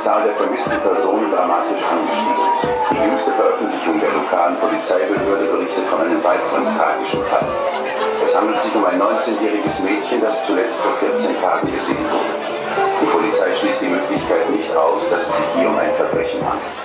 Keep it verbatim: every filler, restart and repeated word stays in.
Zahl der vermissten Personen dramatisch angestiegen. Die jüngste Veröffentlichung der lokalen Polizeibehörde berichtet von einem weiteren tragischen Fall. Es handelt sich um ein neunzehnjähriges Mädchen, das zuletzt vor vierzehn Tagen gesehen wurde. Die Polizei schließt die Möglichkeit nicht aus, dass es sich hier um ein Verbrechen handelt.